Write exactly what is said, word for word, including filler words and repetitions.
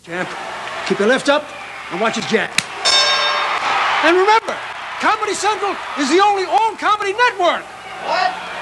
Champ, keep your lift up and watch his jab. And remember, Comedy Central is the only all-comedy network. What?